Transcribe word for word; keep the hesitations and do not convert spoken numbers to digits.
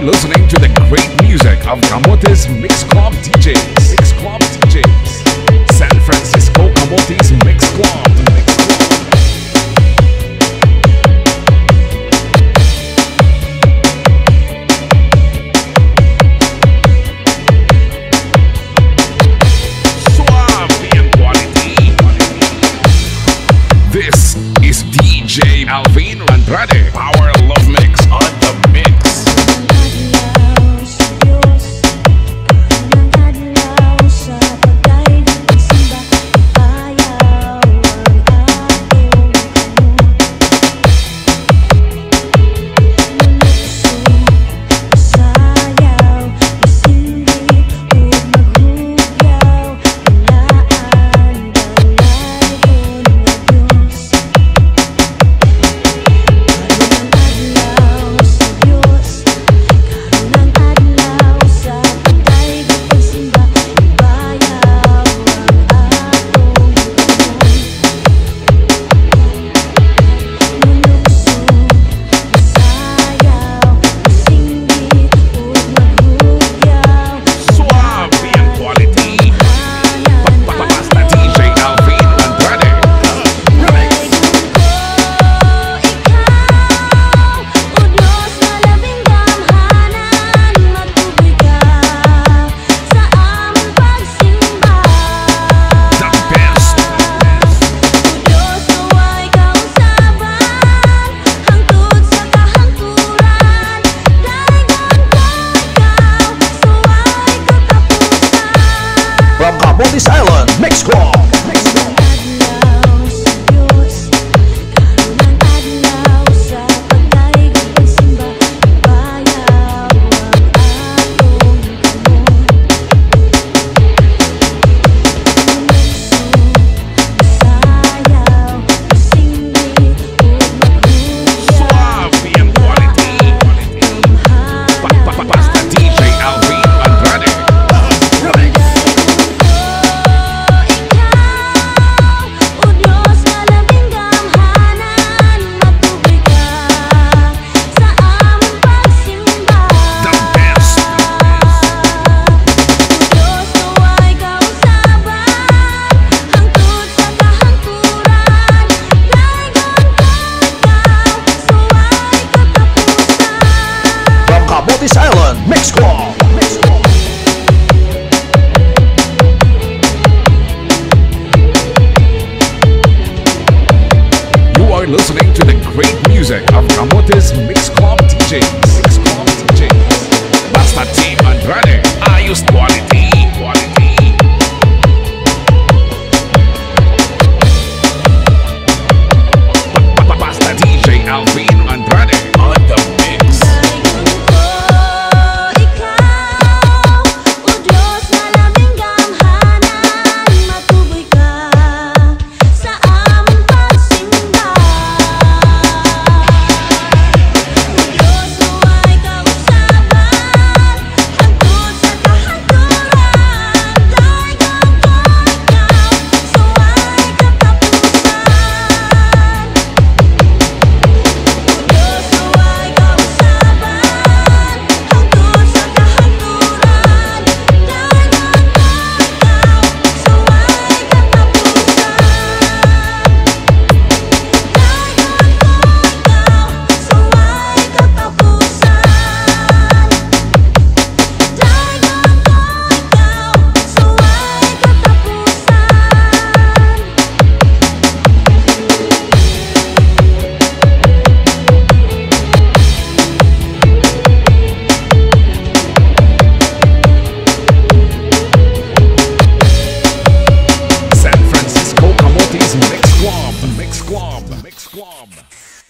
listening to the great music of Camote's Mix Club D Js. Mix Club D Js. San Francisco Camote's Mix Club. Mix Club. Suave and quality. This is D J Alvin Andrade. Power Love Mix on the mix. This island, Mix Club. Mix Club. This island, Mix Club. Mix Club. You are listening to the great music of Camote's Mix Club D Js. Mix Club D Js. Basta Team Andrade. Ayos quality. Quality. Basta D J Alvin Andrade on the mix. Mix Club. Mix Club.